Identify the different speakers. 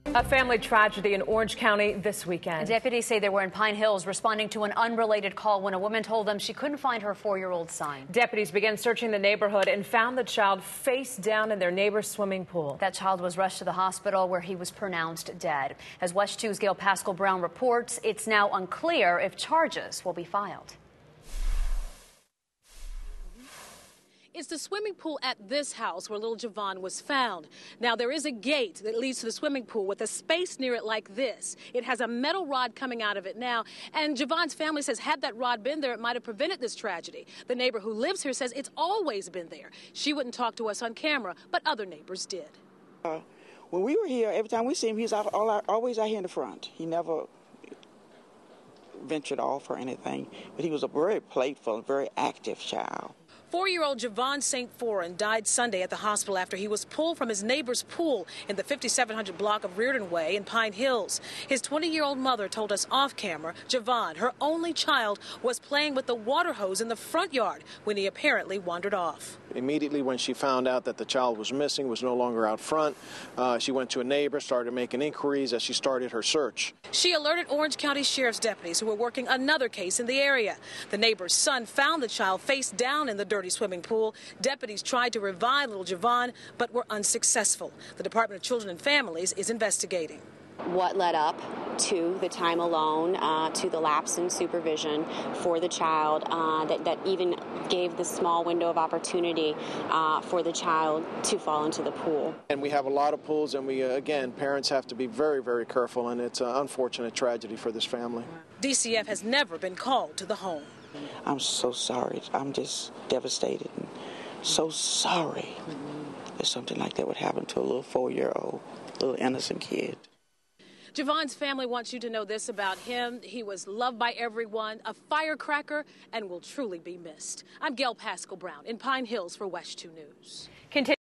Speaker 1: A family tragedy in Orange County this weekend.
Speaker 2: Deputies say they were in Pine Hills responding to an unrelated call when a woman told them she couldn't find her 4-year-old son.
Speaker 1: Deputies began searching the neighborhood and found the child face down in their neighbor's swimming pool.
Speaker 2: That child was rushed to the hospital where he was pronounced dead. As WESH 2's Gail Pascal Brown reports, it's now unclear if charges will be filed.
Speaker 3: It's the swimming pool at this house where little Javon was found. Now, there is a gate that leads to the swimming pool with a space near it like this. It has a metal rod coming out of it now, and Javon's family says had that rod been there, it might have prevented this tragedy. The neighbor who lives here says it's always been there. She wouldn't talk to us on camera, but other neighbors did.
Speaker 4: When we were here, every time we see him, he's always out here in the front. He never ventured off or anything, but he was a very playful and very active child.
Speaker 3: 4-year-old Javon St. Foreign died Sunday at the hospital after he was pulled from his neighbor's pool in the 5700 block of Reardon Way in Pine Hills. His 20-year-old mother told us off camera Javon, her only child, was playing with the water hose in the front yard when he apparently wandered off.
Speaker 5: Immediately when she found out that the child was missing, was no longer out front, she went to a neighbor, started making inquiries as she started her search.
Speaker 3: She alerted Orange County Sheriff's deputies who were working another case in the area. The neighbor's son found the child face down in the dirty swimming pool. Deputies tried to revive little Javon, but were unsuccessful. The Department of Children and Families is investigating.
Speaker 6: What led up to the time alone, to the lapse in supervision for the child, that even gave the small window of opportunity for the child to fall into the pool.
Speaker 5: And we have a lot of pools, and again, parents have to be very, very careful, and it's an unfortunate tragedy for this family.
Speaker 3: DCF has never been called to the home.
Speaker 4: I'm so sorry. I'm just devastated and so sorry that something like that would happen to a little 4-year-old, little innocent kid.
Speaker 3: Javon's family wants you to know this about him. He was loved by everyone, a firecracker, and will truly be missed. I'm Gail Pascal Brown in Pine Hills for WESH 2 News.